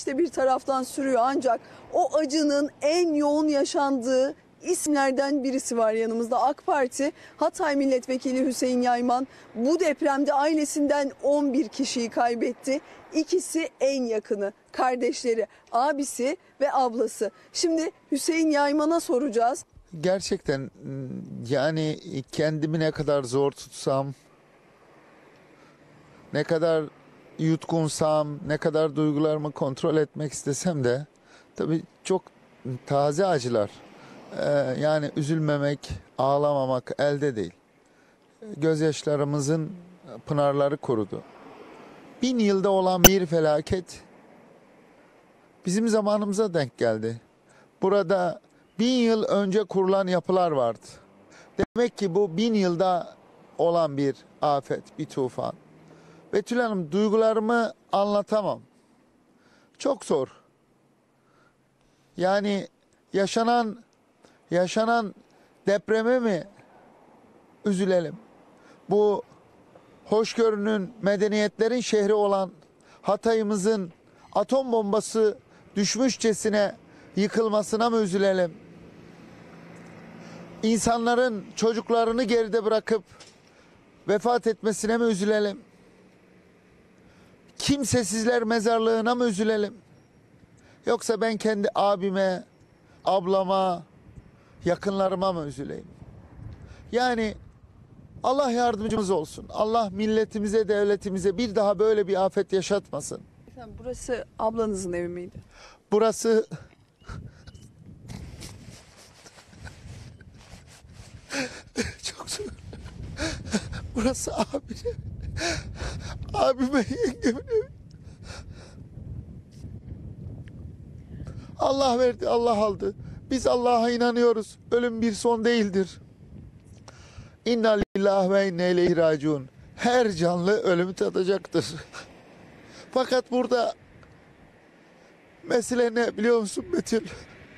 ateş de bir taraftan sürüyor. Ancak o acının en yoğun yaşandığı isimlerden birisi var yanımızda. AK Parti Hatay Milletvekili Hüseyin Yayman bu depremde ailesinden 11 kişiyi kaybetti. İkisi en yakını, kardeşleri, abisi ve ablası. Şimdi Hüseyin Yayman'a soracağız. Gerçekten yani kendimi ne kadar zor tutsam, ne kadar yutkunsam, ne kadar duygularımı kontrol etmek istesem de tabii çok taze acılar. Yani üzülmemek, ağlamamak elde değil. Gözyaşlarımızın pınarları kurudu. 1000 yılda olan bir felaket bizim zamanımıza denk geldi. Burada 1000 yıl önce kurulan yapılar vardı. Demek ki bu 1000 yılda olan bir afet, bir tufan. Betül Hanım, duygularımı anlatamam. Çok zor. Yani yaşanan depreme mi üzülelim? Bu hoşgörünün, medeniyetlerin şehri olan Hatay'ımızın atom bombası düşmüşçesine yıkılmasına mı üzülelim? İnsanların çocuklarını geride bırakıp vefat etmesine mi üzülelim? Kimsesizler mezarlığına mı üzülelim? Yoksa ben kendi abime, ablama, yakınlarıma mı üzüleyim? Yani Allah yardımcımız olsun. Allah milletimize, devletimize bir daha böyle bir afet yaşatmasın. Efendim, burası ablanızın evi miydi? Burası çok zor. Burası abimin, abime, yengemin evi. Allah verdi, Allah aldı. Biz Allah'a inanıyoruz. Ölüm bir son değildir. İnna lillahi ve inne ileyhi raciun. Her canlı ölümü tadacaktır. Fakat burada mesele ne biliyor musun Betül?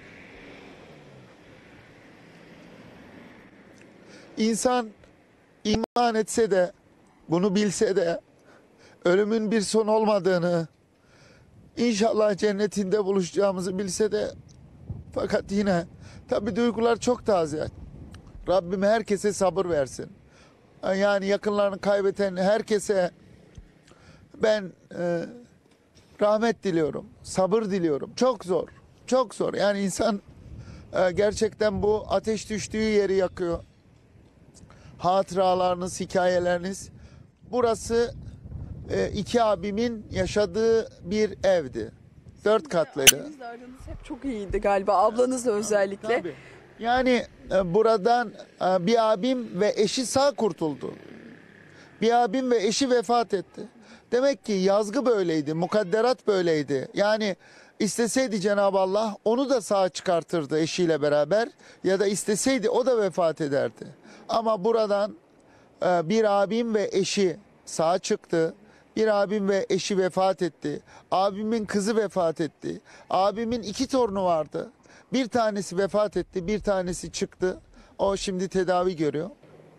İnsan iman etse de, bunu bilse de, ölümün bir son olmadığını, İnşallah cennetinde buluşacağımızı bilse de, fakat yine tabii duygular çok taze. Rabbim herkese sabır versin. Yani yakınlarını kaybeden herkese ben rahmet diliyorum, sabır diliyorum. Çok zor, çok zor. Yani insan gerçekten bu ateş düştüğü yeri yakıyor. Hatıralarınız, hikayeleriniz. Burası iki abimin yaşadığı bir evdi. 4 katlıydı. Ailenizle aranız hep çok iyiydi galiba, ablanızla özellikle. Tabii. Yani buradan bir abim ve eşi sağ kurtuldu. Bir abim ve eşi vefat etti. Demek ki yazgı böyleydi, mukadderat böyleydi. Yani isteseydi Cenab-ı Allah onu da sağ çıkartırdı eşiyle beraber, ya da isteseydi o da vefat ederdi. Ama buradan bir abim ve eşi sağ çıktı. Bir abim ve eşi vefat etti. Abimin kızı vefat etti. Abimin 2 torunu vardı. Bir tanesi vefat etti, bir tanesi çıktı. O şimdi tedavi görüyor.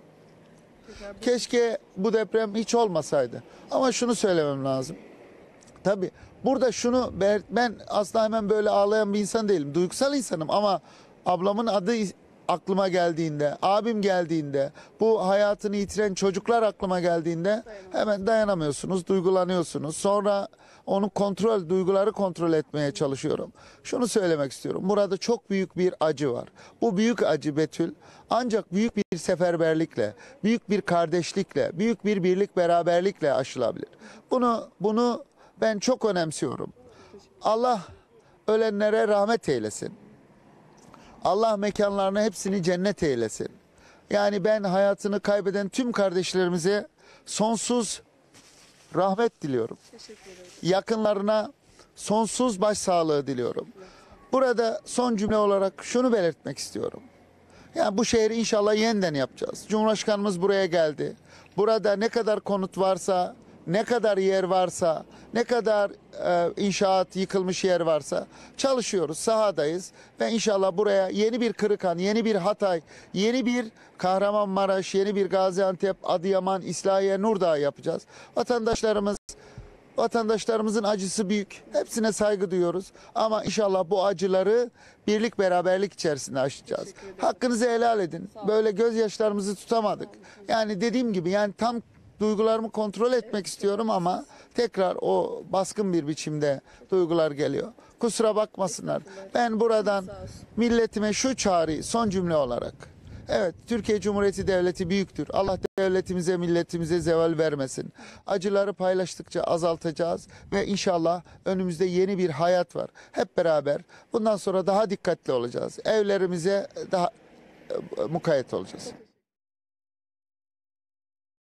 Keşke bu deprem hiç olmasaydı. Ama şunu söylemem lazım. Tabii burada şunu, ben aslında hemen böyle ağlayan bir insan değilim. Duygusal insanım ama ablamın adı aklıma geldiğinde, abim geldiğinde, bu hayatını yitiren çocuklar aklıma geldiğinde hemen dayanamıyorsunuz, duygulanıyorsunuz. Sonra onu duyguları kontrol etmeye çalışıyorum. Şunu söylemek istiyorum. Burada çok büyük bir acı var. Bu büyük acı Betül ancak büyük bir seferberlikle, büyük bir kardeşlikle, büyük bir birlik beraberlikle aşılabilir. Bunu ben çok önemsiyorum. Allah ölenlere rahmet eylesin. Allah mekanlarını hepsini cennet eylesin. Yani ben hayatını kaybeden tüm kardeşlerimize sonsuz rahmet diliyorum. Teşekkür ederim. Yakınlarına sonsuz başsağlığı diliyorum. Burada son cümle olarak şunu belirtmek istiyorum. Yani bu şehri inşallah yeniden yapacağız. Cumhurbaşkanımız buraya geldi. Burada ne kadar konut varsa, ne kadar yer varsa, ne kadar inşaat yıkılmış yer varsa çalışıyoruz, sahadayız. Ve inşallah buraya yeni bir Kırıkhan, yeni bir Hatay, yeni bir Kahramanmaraş, yeni bir Gaziantep, Adıyaman, İslahiye, Nurdağ yapacağız. Vatandaşlarımız Vatandaşlarımızın acısı büyük. Hepsine saygı duyuyoruz. Ama inşallah bu acıları birlik beraberlik içerisinde aşacağız. Hakkınızı helal edin. Böyle gözyaşlarımızı tutamadık. Yani dediğim gibi yani tam duygularımı kontrol etmek istiyorum ama tekrar o baskın bir biçimde duygular geliyor. Kusura bakmasınlar. Ben buradan milletime şu çağrıyı son cümle olarak. Evet, Türkiye Cumhuriyeti Devleti büyüktür. Allah devletimize, milletimize zeval vermesin. Acıları paylaştıkça azaltacağız ve inşallah önümüzde yeni bir hayat var. Hep beraber bundan sonra daha dikkatli olacağız. Evlerimize daha mukayyet olacağız.